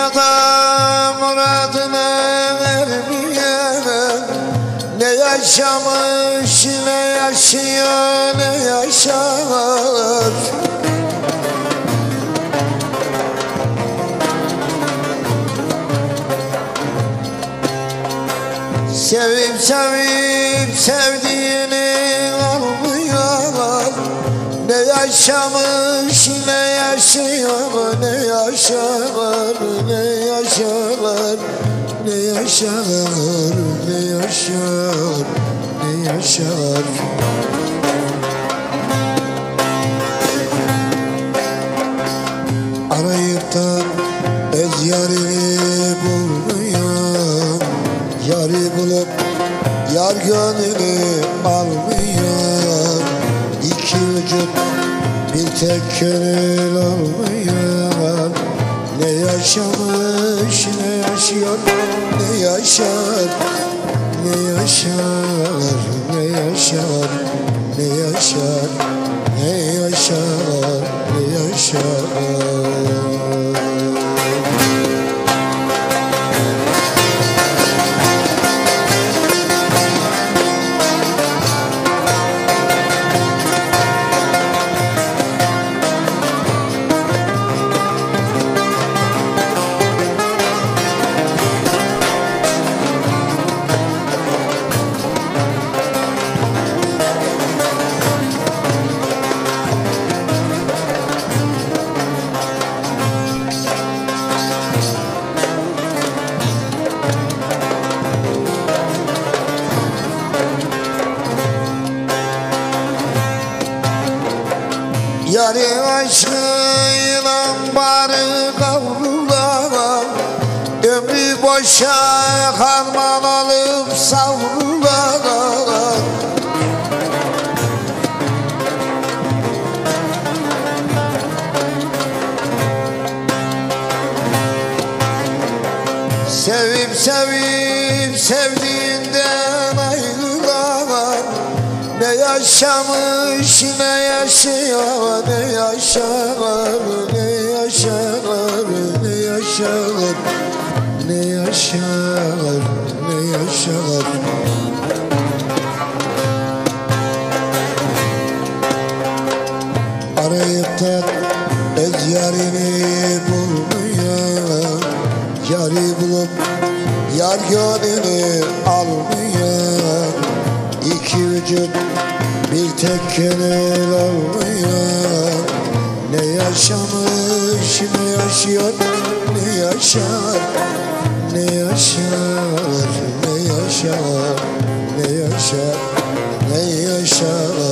dünyada muradına ermeyen ne yaşamış ne yaşıyor ne yaşar. Sevip sevip sevdiğini almıyor. Ne yaşamış ne yaşıyor ne yaşar. Ne yaşar ne yaşar ne yaşar ne yaşar. Arayıp da öz yarini bulmuyor. Yarı bulup yar gönlünü almıyor. İki vücut bir tek gönül olmuyor. Ne yaşamış ne yaşıyor ne yaşar. Ne yaşar ne yaşar ne yaşar ne yaşar ne yaşar. Yarı aşkıyla barı kavrular, ömrü boşa harman olup savrular. Sevip sevip sevdiğinden ayrılar. Ne yaşamış ne yaşıyor ne yaşar. Ne yaşar ne yaşar ne yaşar ne yaşar. Arayıp da öz yarini bulmuyor. Yarı bulup yar gönlünü almıyor. İki vücut bir tek gönül olmuyor. Ne yaşamış ne yaşıyor ne yaşar. Ne yaşar ne yaşar ne yaşar ne yaşar.